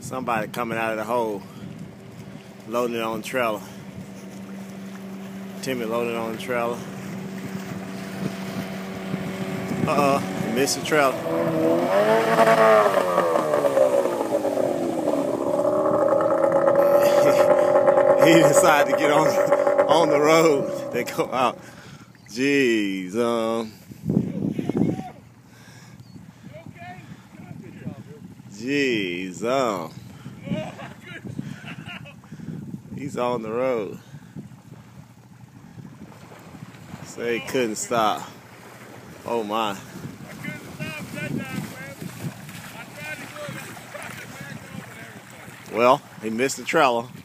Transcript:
Somebody coming out of the hole, loading it on the trailer. Timmy loaded on the trailer. He missed the trailer. He decided to get on the road. They go out. Jeez, Jeez, he's on the road. Say he couldn't stop. Oh my. I couldn't stop that time, man. I tried to look. I tried to back off and everything. Well, he missed the trailer.